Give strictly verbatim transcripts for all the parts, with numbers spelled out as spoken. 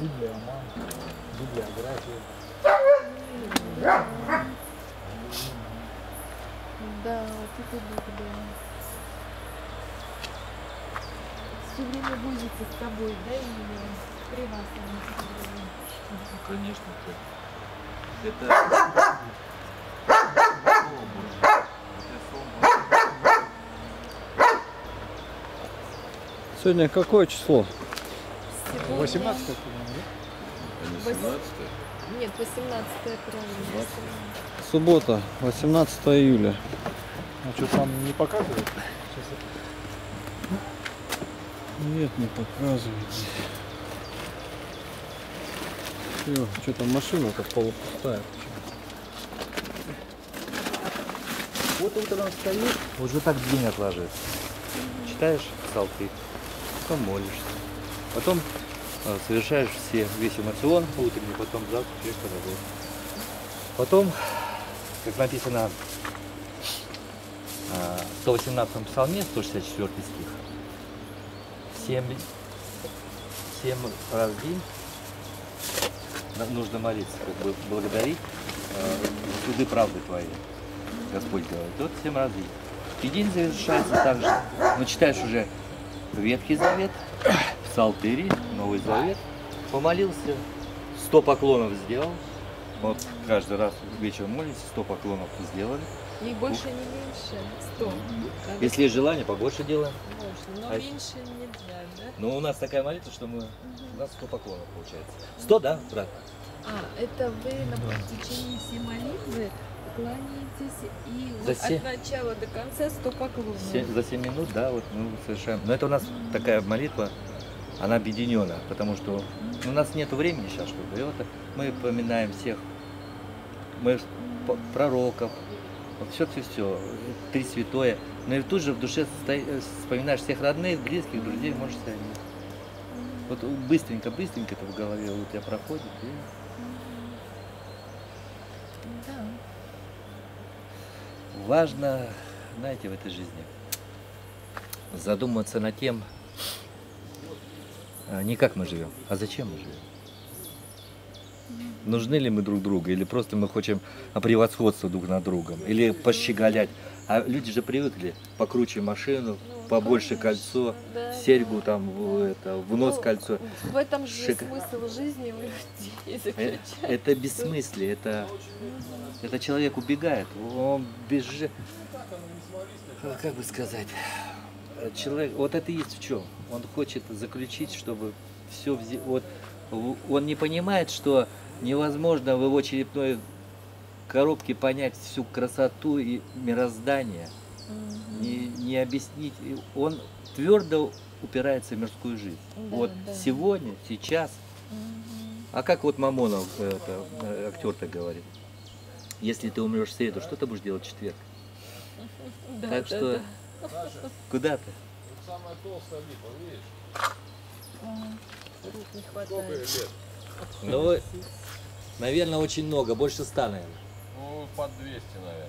Библиоман, библиография. Да, вот это Библия. Все время возится с тобой, да, или при вас они все время? Конечно, это. Это. Сегодня какое число? Сегодня... восемнадцатое, А не семнадцатое? Нет, восемнадцатое, правильно. Суббота, восемнадцатое июля. А что там не показывает? Сейчас Нет, не показывает. Все, что там машина-то полупустая. Вот утром встаешь, уже так день отложится. Читаешь псалты, потом молишься. Потом э, совершаешь все, весь эмоцион утренний, потом завтракаешь по работе. Потом, как написано э, в сто восемнадцатом псалме, сто шестьдесят четвёртый стих, семь, семь раз в день нужно молиться, как бы благодарить э, суды правды твоей. Господь говорит, вот семь раз в день. И день завершается так же. Но читаешь уже Ветхий Завет, Псалтырь, Новый Завет, помолился, сто поклонов сделал. Вот каждый раз вечером молитесь, сто поклонов сделали. И больше не меньше, сто. Если есть желание, побольше делаем. Можно, но А- меньше нельзя, да? Но у нас такая молитва, что мы, у нас сто поклонов получается. сто, да, брат? А, это вы на течение всей молитвы кланяетесь и За вот се- от начала до конца сто поклонов. Се- За семь минут, да, вот мы совершаем. Но это у нас такая молитва, она объединена, потому что у нас нет времени сейчас, чтобы. И вот мы поминаем всех, мы п- пророков, все-все-все, три святое. Но и тут же в душе состо- вспоминаешь всех родных, близких, друзей, можешь сказать. Вот быстренько-быстренько это в голове у тебя проходит. И... Да. Важно, знаете, в этой жизни задуматься над тем, а, не как мы живем, а зачем мы живем. Нужны ли мы друг другу, или просто мы хотим превосходства друг над другом, или пощеголять. А люди же привыкли покруче машину, Ну, побольше конечно, кольцо, да, серьгу да, там, в, да. это, в нос Ну, кольцо. В этом же Шик- смысл жизни у людей Э, заключается. Это бессмыслие, это, это человек убегает, он бежит, как бы сказать, человек, вот это и есть в чем, он хочет заключить, чтобы все, вот, в- он не понимает, что невозможно в его черепной коробке понять всю красоту и мироздание, Мгм. не, не объяснить, И он твердо упирается в мирскую жизнь. Да, Вот да. сегодня, сейчас. Мгм. А как вот Мамонов, это, э, актер-то говорит, если ты умрешь в среду, что ты будешь делать в четверг? Да, Так да, что да. куда ты? Самая толстая липа, видишь? М, рук не Сколько хватает. лет? Ну, наверное, очень много, больше ста, наверное. Ну, под двести, наверное.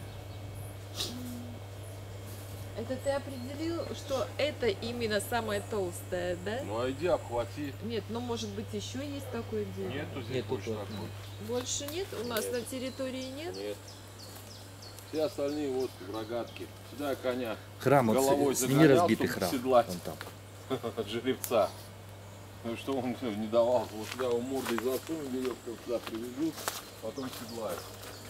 Это ты определил, что это именно самое толстое, да? Ну, а иди обхвати. Нет, ну может быть еще есть такое дерево? Нету здесь Нет, больше тут такой. Больше нет? У нас на территории нет? Нет. Все остальные вот рогатки. Сюда я коня Храм, вот головой с- сними загонял, разбитый чтобы храм. седлать. Вон там. от жеребца. Ну, что он не давал, вот сюда его мордой засунут, веревкой сюда привезут, потом седлают.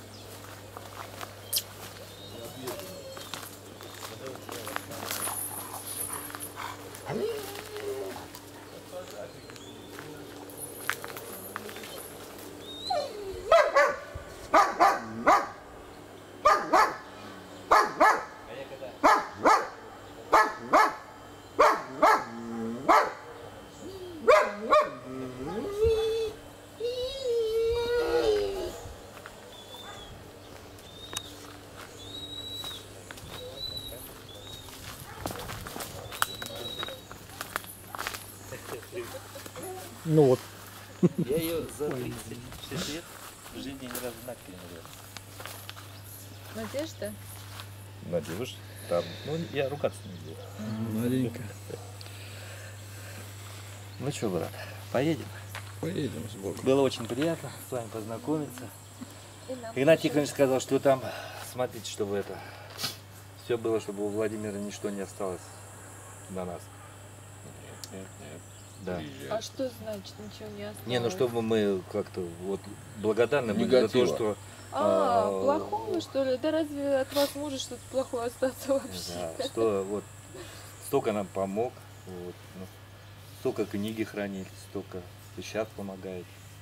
Ну вот. Я ее за тридцать шесть лет в жизни ни разу на не видел. Надежда? Надюш, там, ну я ругаться не буду. Маленько. Ну что, брат, поедем? Поедем сбоку. Было очень приятно с вами познакомиться. И нам Игнат тоже. Тихонович сказал, что там, смотрите, чтобы это, все было, чтобы у Владимира ничто не осталось на нас. Нет, нет. Да. Приезжай. А что значит ничего не осталось? Не, ну чтобы мы как-то вот благодарны были за то, Негатива. что А, а, плохого что ли? Да разве от вас может что-то плохое остаться вообще? да, что вот столько нам помог, вот, ну, столько книги хранит, столько сейчас помогает.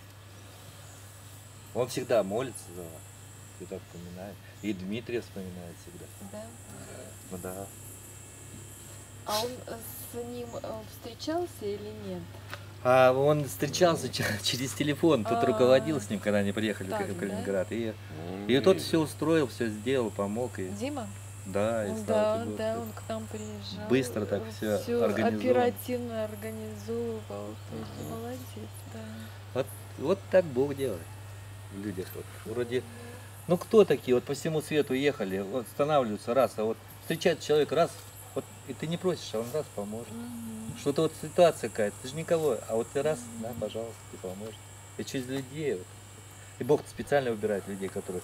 Он всегда молится за вас, всегда вспоминает. И Дмитрия вспоминает всегда. Да. Ну да. А он э, с ним э, встречался или нет? А он встречался ч- через телефон, тот А, руководил с ним, когда они приехали так, в Калининград. И, Он и тот ездит. все устроил, все сделал, помог. И, Дима? да, и Он, слава да, тебе, да, Господи. он к нам приезжал. Быстро так всё организовал. оперативно организовывал. То есть молодец, да. Вот, вот так Бог делает в людях. Вот. Вроде, ну кто такие, вот по всему свету ехали, вот останавливаются раз, а вот встречает человек раз, вот, и ты не просишь, а он раз поможет. Мгм. Что-то вот ситуация какая-то, ты же никого, а вот ты раз, да, пожалуйста, ты поможешь. И через людей, вот. И Бог специально выбирает людей, которых,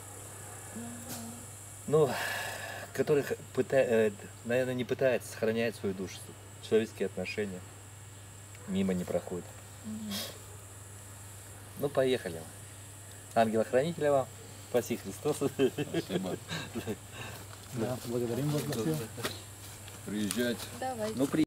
ну, которых, пыта- наверное, не пытается сохранять свою душу, человеческие отношения мимо не проходят. Мгм. Ну, поехали. Ангела-хранителя вам. Спаси Христос. Спасибо. Да, благодарим вас за все. Приезжать. Давайте. Ну, при...